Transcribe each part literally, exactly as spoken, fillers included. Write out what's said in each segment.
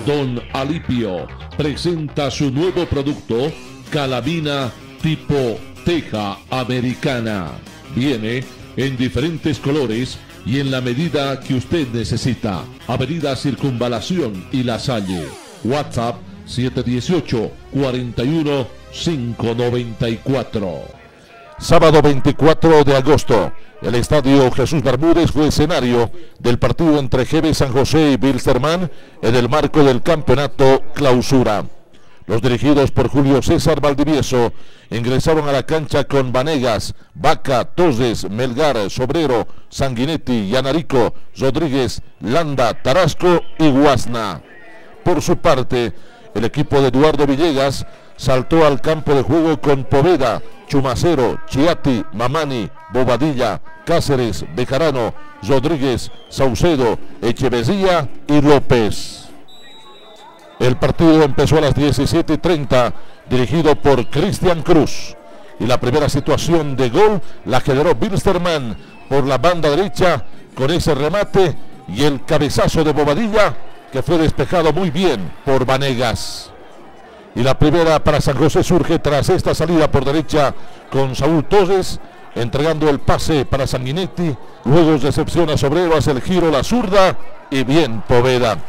Don Alipio presenta su nuevo producto, Calamina tipo teja americana. Viene en diferentes colores y en la medida que usted necesita. Avenida Circunvalación y La Salle. WhatsApp siete uno ocho, cuatro uno, cinco nueve cuatro. Sábado veinticuatro de agosto, el Estadio Jesús Bermúdez fue escenario del partido entre G B San José y Wilstermann en el marco del campeonato Clausura. Los dirigidos por Julio César Valdivieso ingresaron a la cancha con Vanegas, Vaca, Toses, Melgar, Sobrero, Sanguinetti, Yanarico, Rodríguez, Landa, Tarasco y Guasna. Por su parte, el equipo de Eduardo Villegas saltó al campo de juego con Poveda, Chumacero, Chiati, Mamani, Bobadilla, Cáceres, Bejarano, Rodríguez, Saucedo, Echeverría y López. El partido empezó a las diecisiete y treinta, dirigido por Cristian Cruz. Y la primera situación de gol la generó Wilstermann por la banda derecha con ese remate y el cabezazo de Bobadilla que fue despejado muy bien por Vanegas. Y la primera para San José surge tras esta salida por derecha con Saúl Toses, entregando el pase para Sanguinetti, luego recepciona Sobrero, hace el giro, la zurda y bien Poveda.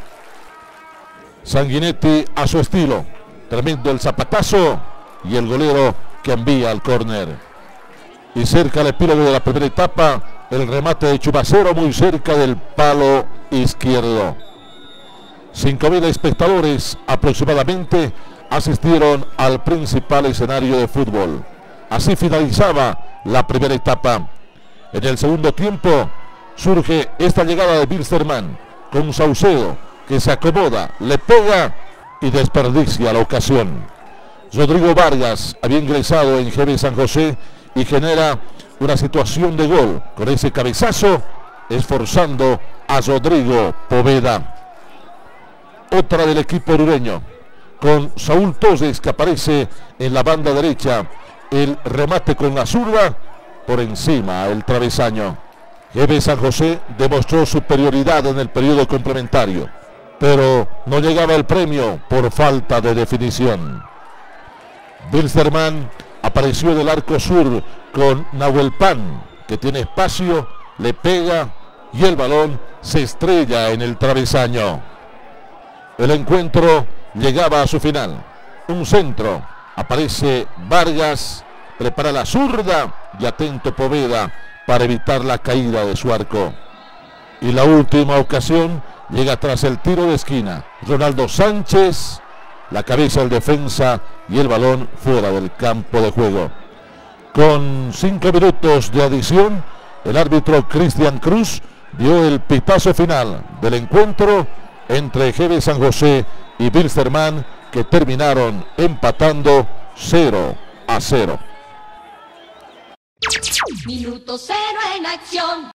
Sanguinetti a su estilo, tremendo el zapatazo y el golero que envía al córner. Y cerca al epílogo de la primera etapa, el remate de Chumacero muy cerca del palo izquierdo. cinco mil espectadores aproximadamente asistieron al principal escenario de fútbol. Así finalizaba la primera etapa. En el segundo tiempo surge esta llegada de Wilstermann con Saucedo, que se acomoda, le pega y desperdicia la ocasión. Rodrigo Vargas había ingresado en G B San José y genera una situación de gol con ese cabezazo, esforzando a Rodrigo Poveda. Otra del equipo orureño, con Saúl Toses, que aparece en la banda derecha, el remate con la zurda, por encima el travesaño. G B San José demostró superioridad en el periodo complementario, pero no llegaba el premio por falta de definición. Wilstermann apareció en el arco sur con Nahuel Pan, que tiene espacio, le pega y el balón se estrella en el travesaño. El encuentro llegaba a su final. Un centro, aparece Vargas, prepara la zurda y atento Poveda para evitar la caída de su arco. Y la última ocasión llega tras el tiro de esquina. Ronaldo Sánchez, la cabeza del defensa y el balón fuera del campo de juego. Con cinco minutos de adición, el árbitro Cristian Cruz dio el pitazo final del encuentro entre G B San José y Wilstermann, que terminaron empatando cero a cero. Minuto cero en acción.